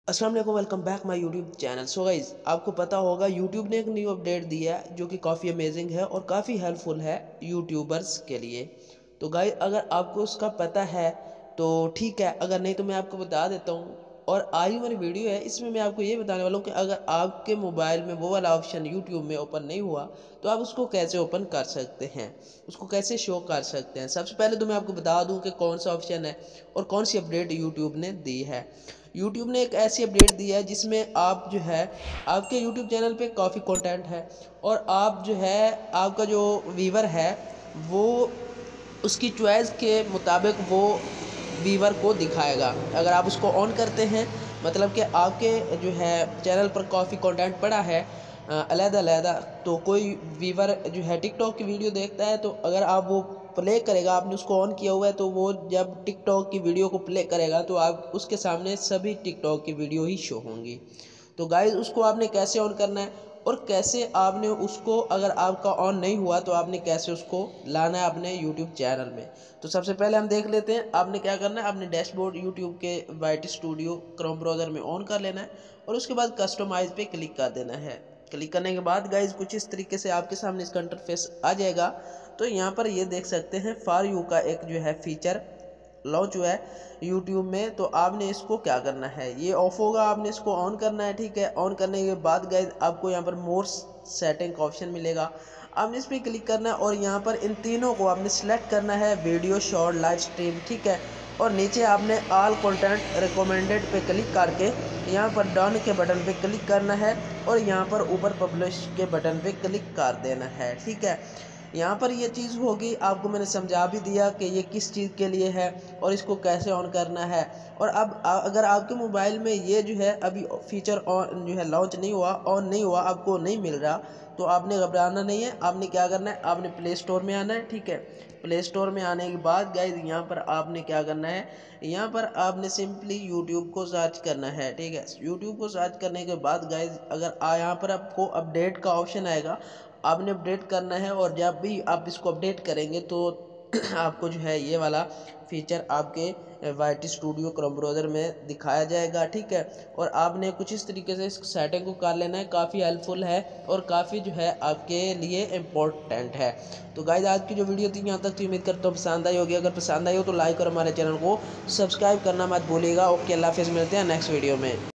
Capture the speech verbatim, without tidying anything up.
अस्सलाम वालेकुम, welcome back my YouTube channel. So guys, आपको पता होगा यूट्यूब ने एक न्यू अपडेट दिया है जो कि काफ़ी अमेजिंग है और काफ़ी हेल्पफुल है यूट्यूबर्स के लिए। तो गाइज़, अगर आपको उसका पता है तो ठीक है, अगर नहीं तो मैं आपको बता देता हूँ। और आज हमारी वीडियो है, इसमें मैं आपको ये बताने वाला हूँ कि अगर आपके मोबाइल में वो वाला ऑप्शन यूट्यूब में ओपन नहीं हुआ तो आप उसको कैसे ओपन कर सकते हैं, उसको कैसे शो कर सकते हैं। सबसे पहले तो मैं आपको बता दूँ कि कौन सा ऑप्शन है और कौन सी अपडेट यूट्यूब ने दी है। यूट्यूब ने एक ऐसी अपडेट दी है जिसमें आप जो है आपके यूट्यूब चैनल पे काफ़ी कंटेंट है और आप जो है आपका जो व्यूवर है वो उसकी चॉइस के मुताबिक वो व्यूवर को दिखाएगा। अगर आप उसको ऑन करते हैं, मतलब कि आपके जो है चैनल पर काफ़ी कंटेंट पड़ा है अलहदा अलहदा, तो कोई व्यूवर जो है टिकटॉक की वीडियो देखता है तो अगर आप वो प्ले करेगा, आपने उसको ऑन किया हुआ है, तो वो जब टिकटॉक की वीडियो को प्ले करेगा तो आप उसके सामने सभी टिकटॉक की वीडियो ही शो होंगी। तो गाइस, उसको आपने कैसे ऑन करना है और कैसे आपने उसको, अगर आपका ऑन नहीं हुआ तो आपने कैसे उसको लाना है अपने यूट्यूब चैनल में। तो सबसे पहले हम देख लेते हैं आपने क्या करना है। आपने डैशबोर्ड यूट्यूब के Y T studio Chrome browser में ऑन कर लेना है और उसके बाद कस्टमाइज पे क्लिक कर देना है। क्लिक करने के बाद गाइज कुछ इस तरीके से आपके सामने इसका इंटरफेस आ जाएगा। तो यहाँ पर ये देख सकते हैं फॉर यू का एक जो है फीचर लॉन्च हुआ है यूट्यूब में। तो आपने इसको क्या करना है, ये ऑफ होगा, आपने इसको ऑन करना है। ठीक है, ऑन करने के बाद गाइज आपको यहाँ पर मोर सेटिंग का ऑप्शन मिलेगा, आपने इस पर क्लिक करना है और यहाँ पर इन तीनों को आपने सेलेक्ट करना है, वीडियो, शॉर्ट, लाइव स्ट्रीम। ठीक है, और नीचे आपने ऑल कंटेंट रिकमेंडेड पे क्लिक करके यहाँ पर डन के बटन पे क्लिक करना है और यहाँ पर ऊपर पब्लिश के बटन पे क्लिक कर देना है। ठीक है, यहाँ पर ये चीज़ होगी, आपको मैंने समझा भी दिया कि ये किस चीज़ के लिए है और इसको कैसे ऑन करना है। और अब अगर आपके मोबाइल में ये जो है अभी फीचर ऑन जो है लॉन्च नहीं हुआ, ऑन नहीं हुआ, आपको नहीं मिल रहा, तो आपने घबराना नहीं है। आपने क्या करना है, आपने प्ले स्टोर में आना है। ठीक है, प्ले स्टोर में आने के बाद गाइज यहाँ पर आपने क्या करना है, यहाँ पर आपने सिंपली यूट्यूब को सर्च करना है। ठीक है, यूट्यूब को सर्च करने के बाद गाइज अगर आ यहाँ पर आपको अपडेट का ऑप्शन आएगा, आपने अपडेट करना है और जब भी आप इसको अपडेट करेंगे तो आपको जो है ये वाला फीचर आपके Y T studio Chrome browser में दिखाया जाएगा। ठीक है, और आपने कुछ इस तरीके से इस सेटिंग को कर लेना है, काफ़ी हेल्पफुल है और काफ़ी जो है आपके लिए इम्पोर्टेंट है। तो गाइस, आज की जो वीडियो थी यहाँ तक थी, उम्मीद करता हूँ पसंद आई होगी। अगर पसंद आई हो तो लाइक और हमारे चैनल को सब्सक्राइब करना मत भूलिएगा। ओके, अल्लाह हाफिज़, मिलते हैं नेक्स्ट वीडियो में।